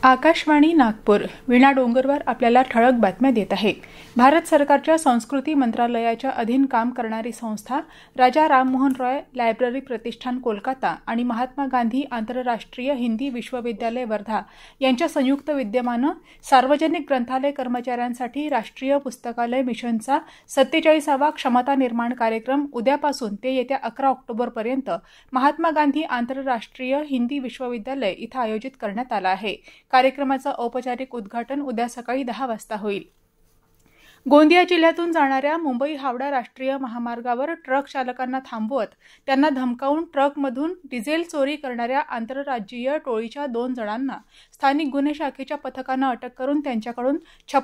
आकाशवाणी नागपूर वीणा डोंगरवार आपल्याला ठळक बातम्या देत आहे। भारत सरकारच्या संस्कृती मंत्रालयाच्या अधीन काम करणारी संस्था राजा राममोहन रॉय लायब्ररी प्रतिष्ठान कोलकाता आणि महात्मा गांधी आंतरराष्ट्रीय हिंदी विश्वविद्यालय वर्धा यांच्या संयुक्त विद्यमाने सार्वजनिक ग्रंथालय कर्मचाऱ्यांसाठी राष्ट्रीय पुस्तकालय मिशनचा 47वा क्षमता निर्माण कार्यक्रम उद्यापासून ते येत्या 11 ऑक्टोबरपर्यंत महात्मा गांधी आंतरराष्ट्रीय हिंदी विश्वविद्यालय इथं आयोजित करण्यात आला आहे। कार्यक्रमाचं औपचारिक उद्घाटन उद्या सकाळी 10 वाजता होईल। गोंदिया जिल्ह्यातून जाणाऱ्या मुंबई हावडा राष्ट्रीय महामार्गावर ट्रक चालकांना थांबवत त्यांना धमकावून ट्रकमधून डिझेल चोरी करणाऱ्या आंतरराज्यीय टोळीच्या 2 जणांना स्थानिक गुन्हे शाखेच्या पथकाने अटक करून त्यांच्याकडून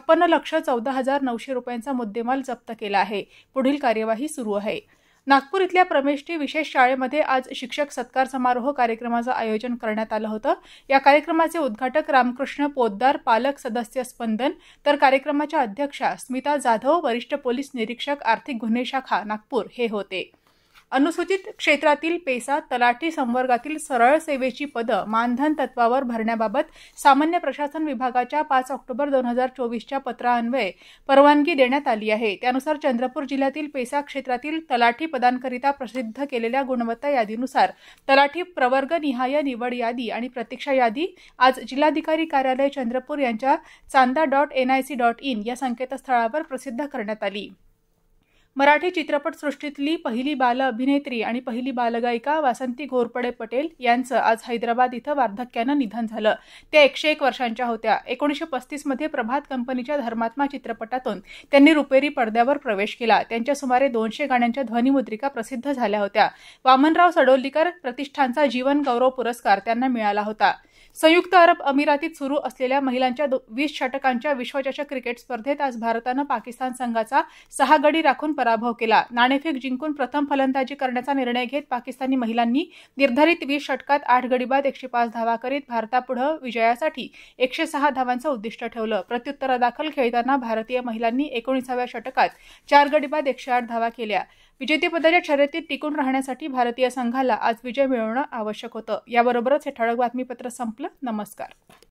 56,14,900 रुपयांचा मुद्देमाल जप्त केला आहे। पुढील कार्यवाही सुरू आहे। नागपूर इथल्या प्रमेष्ठी विशेष शाळेमध्ये आज शिक्षक सत्कार समारोह कार्यक्रमाचं आयोजन करण्यात आलं होतं। या कार्यक्रमाचे उद्घाटक रामकृष्ण पोद्दार, पालक सदस्य स्पंदन, तर कार्यक्रमाच्या अध्यक्षा स्मिता जाधव, वरिष्ठ पोलीस निरीक्षक आर्थिक गुन्हे शाखा नागपूर हे होते। अनुसूचित क्षेत्रातील पेसा तलाठी संवर्गातील सरळ सेवेची पदं मानधन तत्वावर भरण्याबाबत सामान्य प्रशासन विभागाच्या 5 ऑक्टोबर 2024च्या पत्रान्वये परवानगी देण्यात आली आहे। त्यानुसार चंद्रपूर जिल्ह्यातील पेसा क्षेत्रातील तलाठी पदांकरिता प्रसिद्ध केलेल्या गुणवत्ता यादीनुसार तलाठी प्रवर्ग निहाय निवड यादी आणि प्रतीक्षा यादी आज जिल्हाधिकारी कार्यालय चंद्रपूर यांच्या चांदा.nic.in या संकेतस्थळावर प्रसिद्ध करण्यात आली। मराठी चित्रपटसृष्टीतली पहिली बाल अभिनेत्री आणि पहिली बालगायिका वासंती घोरपडे पटेल यांचं आज हैदराबाद इथं वार्धक्यानं निधन झालं। त्या 101 वर्षांच्या होत्या। 1935 मध्ये प्रभात कंपनीच्या धर्मात्मा चित्रपटातून त्यांनी रुपेरी पडद्यावर प्रवेश केला। त्यांच्या सुमारे 200 गाण्यांच्या ध्वनिमुद्रिका प्रसिद्ध झाल्या होत्या। वामनराव सडोलीकर प्रतिष्ठानचा जीवन गौरव पुरस्कार त्यांना मिळाला होता। संयुक्त अरब अमिरातीत सुरू असलेल्या महिलांच्या 20 षटकांच्या विश्वचषक क्रिकेट स्पर्धेत आज भारतानं पाकिस्तान संघाचा 6 गडी राखून पराभव केला। नाणेफेक जिंकून प्रथम फलंदाजी करण्याचा निर्णय घेत पाकिस्तानी महिलांनी निर्धारित 20 षटकात 8 गडी बाद 105 धावा करीत भारतापुढे विजयासाठी 106 धावांचं उद्दिष्ट ठेवलं। प्रत्युत्तरादाखल खेळताना भारतीय महिलांनी 19व्या षटकात 4 गडी बाद 108 धावा केल्या। विजेतेपदाच्या शर्यतीत टिकून राहण्यासाठी भारतीय संघाला आज विजय मिळवणं आवश्यक होतं। याबरोबरच हे ठळक बातमीपत्र संपलं। नमस्कार।